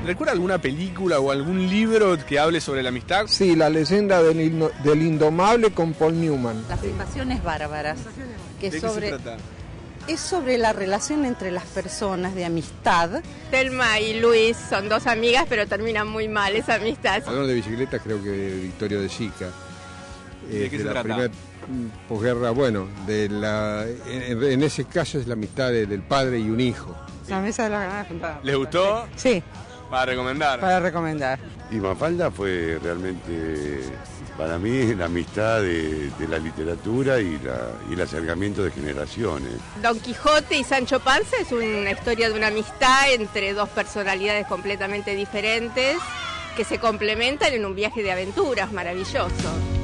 ¿Recuerda alguna película o algún libro que hable sobre la amistad? Sí, La leyenda del indomable con Paul Newman. Las invasiones bárbaras. Que ¿De sobre... qué se trata? Es sobre la relación entre las personas de amistad. Telma y Luis son dos amigas, pero terminan muy mal esa amistad. Hablando de bicicletas, creo que Victorio de Sica. ¿De qué se la trata? primera posguerra, bueno, en ese caso es la amistad del padre y un hijo. La mesa de la Granada juntada. ¿Les gustó? Sí, Para recomendar. para recomendar. Y Mafalda fue realmente, para mí, la amistad de la literatura y el acercamiento de generaciones. Don Quijote y Sancho Panza es una historia de una amistad entre dos personalidades completamente diferentes que se complementan en un viaje de aventuras maravilloso.